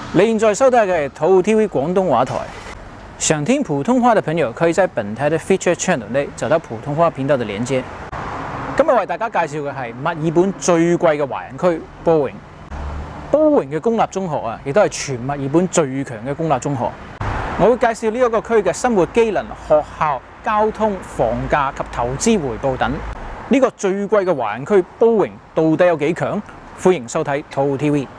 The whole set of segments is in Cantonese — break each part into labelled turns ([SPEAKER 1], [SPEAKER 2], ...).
[SPEAKER 1] 你現在收睇嘅係土 TV 廣東話台。想聽普通話的朋友，可以在本台的 Feature Channel 內找到普通話頻道的連接。今日為大家介紹嘅係墨爾本最貴嘅華人區——Bowring。Bowring嘅公立中學啊，亦都係全墨爾本最強嘅公立中學。我會介紹呢一個區嘅生活機能、學校、交通、房價及投資回報等。呢個最貴嘅華人區 Bowring 到底有幾強？歡迎收睇土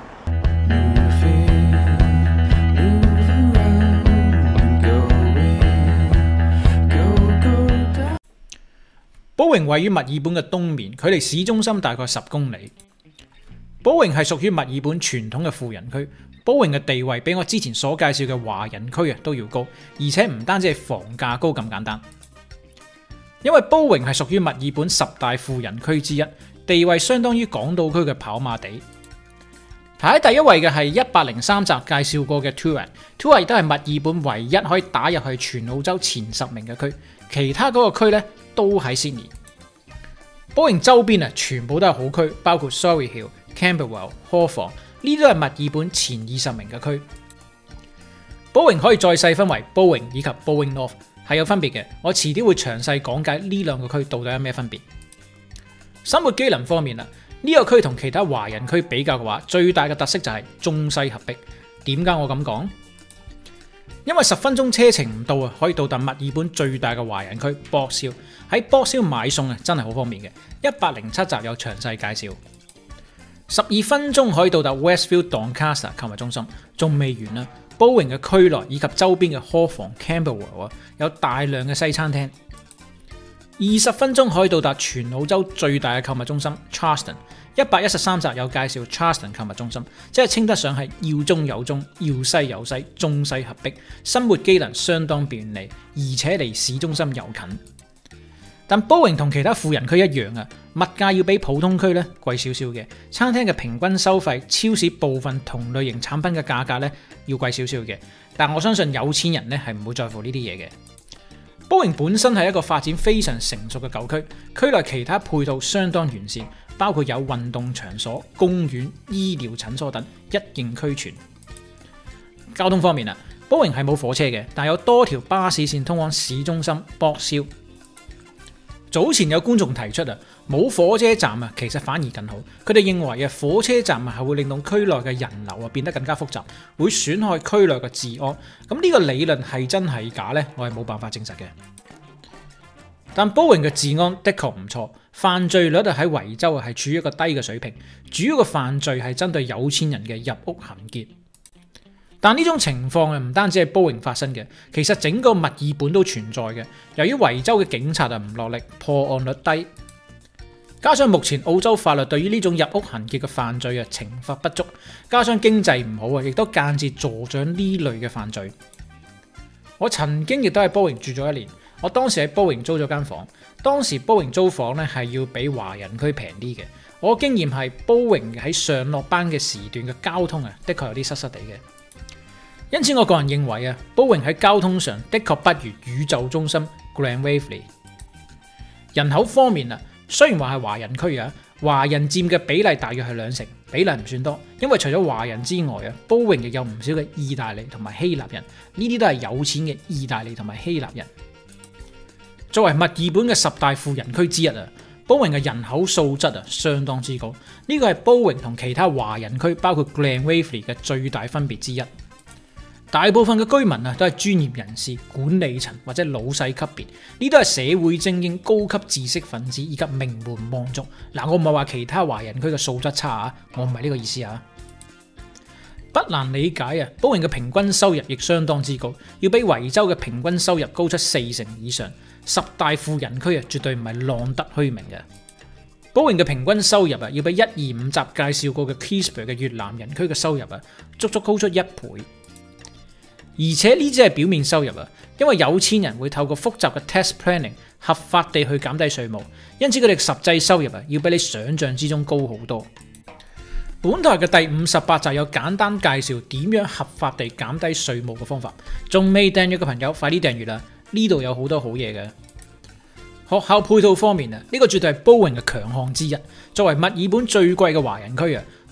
[SPEAKER 1] TV。Bowring 位於墨爾本嘅東面，距離市中心大概10公里。Bowring 係屬於墨爾本傳統嘅富人區。Bowring 嘅地位比我之前所介紹嘅華人區都要高，而且唔單止係房價高咁簡單。因為 Bowring 係屬於墨爾本10大富人區之一，地位相當於港島區嘅跑馬地。排喺第一位嘅係103集介紹過嘅 Toorak 亦都係墨爾本唯一可以打入去全澳洲前10名嘅區，其他嗰個區咧都喺 Sydney。Bowring 周邊啊，全部都係好區，包括 Surry Hill、Camberwell、Hawthorn， 呢啲都係墨爾本前20名嘅區。Bowring 可以再細分為 Bowring 以及 Bowring North， 係有分別嘅。我遲啲會詳細講解呢兩個區到底有咩分別。生活機能方面啦，呢個區同其他華人區比較嘅話，最大嘅特色就係中西合璧。點解我咁講？因為10分鐘車程唔到啊，可以到達墨爾本最大嘅華人區 Box Hill。喺 Box Hill買餸啊，真係好方便嘅。107集有詳細介紹。12分鐘可以到達 Westfield Doncaster 購物中心，仲未完啦。Bowring 嘅區內以及周邊嘅 Hawthorn、Camberwell 啊，有大量嘅西餐廳。20分鐘可以到達全澳洲最大嘅購物中心 Charston。113集有介紹 Charston 購物中心，即係稱得上係要中有中，要西有西，中西合璧，生活機能相當便利，而且離市中心又近。但 Bowring 同其他富人區一樣啊，物價要比普通區咧貴少少嘅，餐廳嘅平均收費、超市部分同類型產品嘅價格咧要貴少少嘅，但我相信有錢人咧係唔會在乎呢啲嘢嘅。Bowring 本身係一個發展非常成熟嘅舊區，區內其他配套相當完善，包括有運動場所、公園、醫療診所等，一應俱全。交通方面啊，Bowring係冇火車嘅，但有多條巴士線通往市中心 Box Hill。早前有觀眾提出啊，冇火車站啊，其實反而更好。佢哋認為啊，火車站啊係會令到區內嘅人流啊變得更加複雜，會損害區內嘅治安。咁呢個理論係真係假呢？我係冇辦法證實嘅。但 Bowring 嘅治安的確唔錯，犯罪率啊喺維州啊係處於一個低嘅水平，主要嘅犯罪係針對有錢人嘅入屋行劫。但呢種情況啊，唔單止係 Bowring 發生嘅，其實整個墨爾本都存在嘅。由於維州嘅警察啊唔落力，破案率低，加上目前澳洲法律對於呢種入屋行劫嘅犯罪啊懲罰不足，加上經濟唔好啊，亦都間接助長呢類嘅犯罪。我曾經亦都喺 Bowring 住咗1年，我當時喺 Bowring 租咗間房，當時 Bowring 租房咧係要比華人區平啲嘅。我經驗係 Bowring 喺上落班嘅時段嘅交通啊，的確有啲塞塞地嘅。因此我個人認為啊 ，Bowring 喺交通上的確不如宇宙中心 Grand Waverley。人口方面啊，雖然話係華人區啊，華人佔嘅比例大約係2成，比例唔算多。因為除咗華人之外啊 ，Bowring 亦有唔少嘅意大利同埋希臘人，呢啲都係有錢嘅意大利同埋希臘人。作為墨爾本嘅10大富人區之一啊 ，Bowring 嘅人口素質啊相當之高，呢個係 Bowring 同其他華人區包括 Grand Waverley 嘅最大分別之一。大部分嘅居民啊，都係專業人士、管理層或者老細級別，呢都係社會精英、高級知識分子以及名門望族。嗱，我唔係話其他華人區嘅素質差啊，我唔係呢個意思啊。不難理解啊 ，Bowring 嘅平均收入亦相當之高，要比維州嘅平均收入高出4成以上。10大富人區啊，絕對唔係浪得虛名嘅。Bowring 嘅平均收入啊，要比125集介紹過嘅 Keysborough 嘅越南人區嘅收入啊，足足高出1倍。而且呢只係表面收入啊，因為有錢人會透過複雜嘅 tax planning 合法地去減低稅務，因此佢哋實際收入啊要比你想象之中高好多。本台嘅第58集有簡單介紹點樣合法地減低稅務嘅方法，仲未訂閱嘅朋友快啲訂閱啦！呢度有好多好嘢嘅。學校配套方面啊，呢個絕對係 Bowring 嘅強項之一。作為墨爾本最貴嘅華人區啊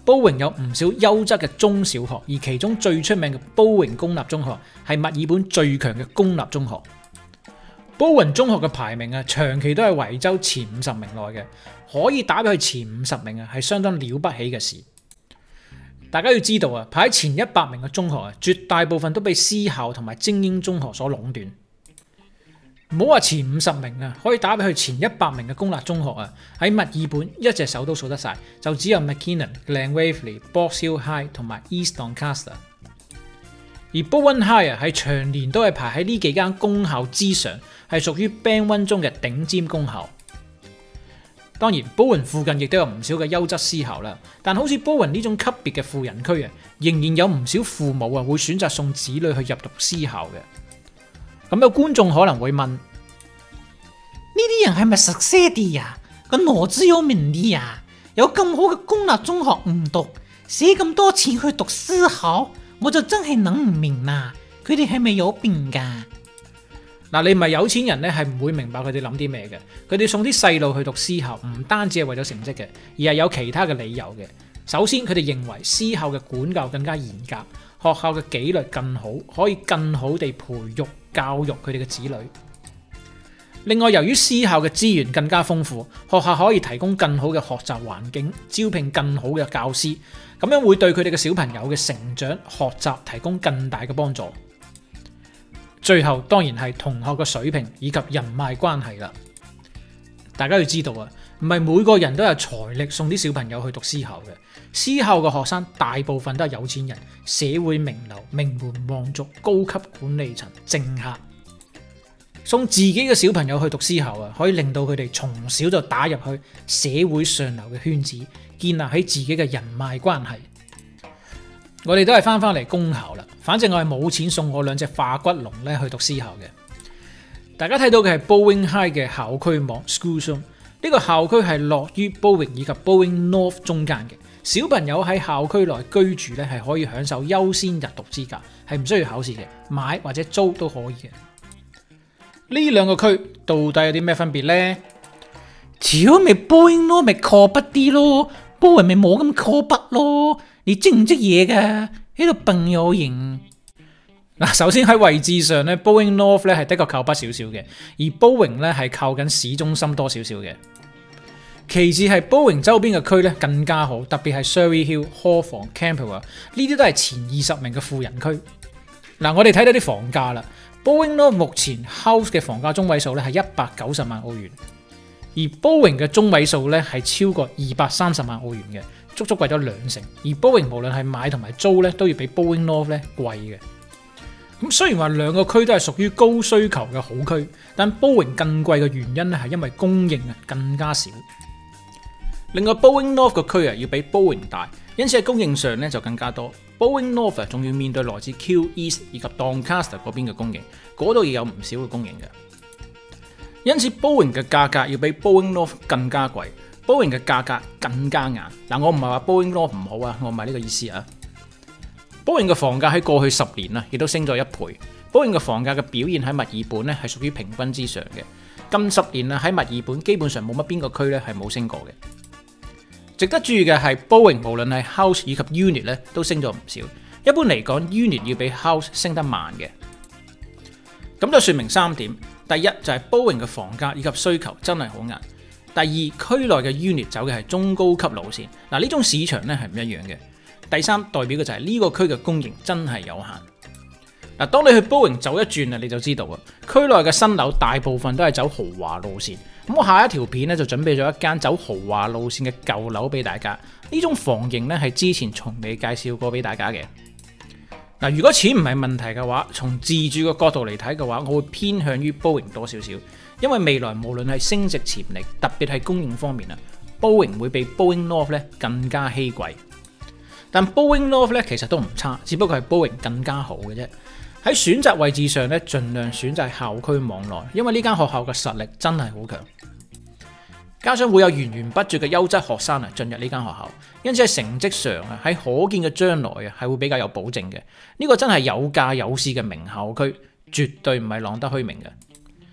[SPEAKER 1] Bowen 有唔少優質嘅中小學，而其中最出名嘅 Bowen 公立中學係墨爾本最強嘅公立中學。Bowen 中學嘅排名長期都係維州前50名內嘅，可以打入去前50名係相當了不起嘅事。大家要知道排喺前100名嘅中學絕大部分都被私校同埋精英中學所壟斷。唔好話前50名可以打入去前100名嘅公立中學喺墨爾本一隻手都數得晒，就只有 McKinnon、Glen Waverley、Box Hill High 同埋 East Doncaster。而 Bowen High 係長年都係排喺呢幾間公校之上，係屬於 Band 1中嘅頂尖公校。當然 Bowen 附近亦都有唔少嘅優質私校啦，但好似 Bowen 呢種級別嘅富人區仍然有唔少父母會選擇送子女去入讀私校嘅。咁有觀眾可能會問：呢啲人係咪食些啲啊？個腦子有問題啊？有咁好嘅公立中學唔讀，使咁多錢去讀私校，我就真係諗唔明啦。佢哋係咪有病㗎？嗱，你唔係有錢人咧，係唔會明白佢哋諗啲咩嘅。佢哋送啲細路去讀私校，唔單止係為咗成績嘅，而係有其他嘅理由嘅。首先，佢哋認為私校嘅管教更加嚴格，學校嘅紀律更好，可以更好地培育教育佢哋嘅子女。另外，由於私校嘅資源更加豐富，學校可以提供更好嘅學習環境，招聘更好嘅教師，咁樣會對佢哋嘅小朋友嘅成長、學習提供更大嘅幫助。最後當然係同學嘅水平以及人脈關係啦。大家要知道唔係每個人都有財力送啲小朋友去讀私校嘅。私校嘅學生大部分都係有錢人、社會名流、名門望族、高級管理層、政客。送自己嘅小朋友去讀私校可以令到佢哋從小就打入去社會上流嘅圈子，建立起自己嘅人脈關係。我哋都係翻嚟公校啦，反正我係冇錢送我2隻化骨龍咧去讀私校嘅。大家睇到嘅係 Bowen High 嘅校區網 School Zone， 呢個校區係落於 Bowen 以及 Bowen North 中間嘅。小朋友喺校區內居住咧係可以享受優先入讀資格，係唔需要考試嘅，買或者租都可以嘅。呢兩個區到底有啲咩分別呢？屌咪 Bowen North 咪闊筆啲咯，Bowen咪冇咁闊筆咯。你識唔識嘢噶？喺度笨有型。嗱，首先喺位置上咧 ，Bowen North 咧係的確靠北少少嘅，而 Bowen 咧係靠緊市中心多少少嘅。其次係 Bowen 周邊嘅區咧更加好，特別係 Surrey Hill、Hawthorn、Camberwell 呢啲都係前20名嘅富人區。嗱，我哋睇到啲房價啦 ，Bowen North 目前 house 嘅房價中位數咧係190萬澳元，而 Bowen 嘅中位數咧係超過230萬澳元嘅。足足貴咗2成，而 Bowen 無論係買同埋租咧，都要比 Bowen North 咧貴嘅。咁雖然話兩個區都係屬於高需求嘅好區，但 Bowen 更貴嘅原因咧係因為供應更加少。另外 Bowen North 個區要比 Bowen 大，因此喺供應上咧就更加多。Bowen North 仲要面對來自 Kew East 以及 Doncaster 嗰邊嘅供應，嗰度亦有唔少嘅供應嘅。因此 Bowen 嘅價格要比 Bowen North 更加貴。Bowen 嘅價格更加硬。嗱，我唔係話 Bowen North 唔好啊，我唔係呢個意思啊。Bowen 嘅房價喺過去10年亦都升咗1倍。Bowen 嘅房價嘅表現喺墨爾本咧係屬於平均之上嘅。近10年喺墨爾本基本上冇乜邊個區咧係冇升過嘅。值得注意嘅係 Bowen 無論係 house 以及 unit 咧都升咗唔少。一般嚟講 unit 要比 house 升得慢嘅。咁就說明3點。第一就係 Bowen 嘅房價以及需求真係好硬。第二，區內嘅 unit 走嘅係中高級路線，嗱，呢種市場咧係唔一樣嘅。第三，代表嘅就係呢個區嘅供應真係有限。嗱，當你去 Bowen 走一轉你就知道啊，區內嘅新樓大部分都係走豪華路線。咁我下一條片咧就準備咗一間走豪華路線嘅舊樓俾大家。呢種房型咧係之前從未介紹過俾大家嘅。嗱，如果錢唔係問題嘅話，從自住嘅角度嚟睇嘅話，我會偏向於 Bowen 多少少。因為未來無論係升值潛力，特別係供應方面Bowen 會比 Bowen North 咧更加稀貴。但 Bowen North 咧其實都唔差，只不過係 Bowen 更加好嘅啫。喺選擇位置上咧，盡量選擇校區網內，因為呢間學校嘅實力真係好強。加上會有源源不絕嘅優質學生進入呢間學校，因此喺成績上喺可見嘅將來係會比較有保證嘅。呢個真係有價有市嘅名校區，絕對唔係浪得虛名嘅。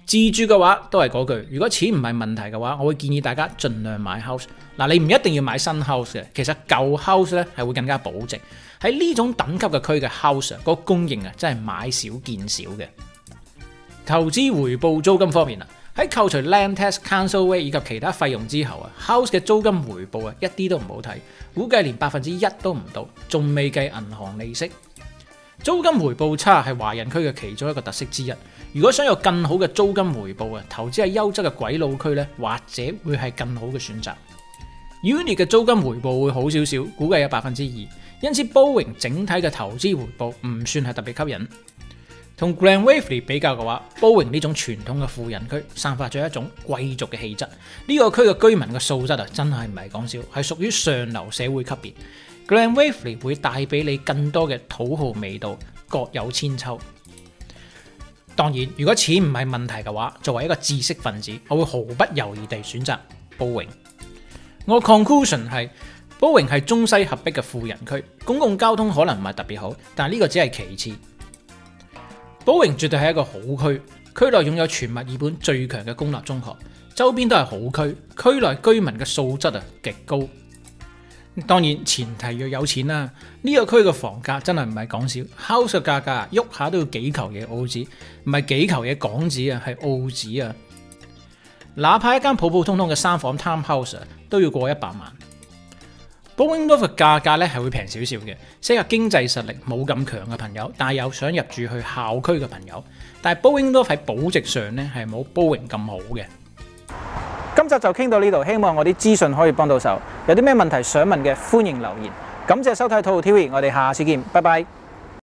[SPEAKER 1] 自住嘅話都係嗰句，如果錢唔係問題嘅話，我會建議大家盡量買 house。嗱，你唔一定要買新 house 嘅，其實舊 house 咧係會更加保值。喺呢種等級嘅區嘅 house 嗰個供應啊，真係買少見少嘅。投資回報租金方面啊，喺扣除 land tax、council rate 以及其他費用之後啊 ，house 嘅租金回報啊一啲都唔好睇，估計連1%都唔到，仲未計銀行利息。租金回報差係華人區嘅其中一個特色之一。如果想有更好嘅租金回報啊，投資喺優質嘅鬼佬區咧，或者會係更好嘅選擇。Unit 嘅租金回報會好少少，估計有2%，因此 Boeing 整體嘅投資回報唔算係特別吸引。同 Grand Waverley 比較嘅話 ，Boeing 呢種傳統嘅富人區散發咗一種貴族嘅氣質。呢個區嘅居民嘅素質啊，真係唔係講笑，係屬於上流社會級別。Grand Waverley 會帶俾你更多嘅土豪味道，各有千秋。當然，如果錢唔係問題嘅話，作為一個知識分子，我會毫不猶豫地選擇 Boeing。我 conclusion 係 Boeing 係中西合璧嘅富人區，公共交通可能唔係特別好，但呢個只係其次。Boeing 絕對係一個好區，區內擁有全墨爾本最強嘅公立中學，周邊都係好區，區內居民嘅素質極高。當然前提要有錢啦，呢個區嘅房價真係唔係講笑 ，house 嘅價格喐下都要幾球嘢澳紙，唔係幾球嘢港紙啊，係澳紙啊。哪怕一間普普通通嘅3房 townhouse 都要過100萬。Bowengrove 嘅價格咧係會平少少嘅，適合經濟實力冇咁強嘅朋友，但係又想入住去校區嘅朋友。但係 Bowengrove喺保值上咧係冇 Boeing 咁好嘅。今集就傾到呢度，希望我啲資訊可以幫到手。有啲咩問題想問嘅，歡迎留言。感謝收睇土豪 TV，我哋下次見，拜拜。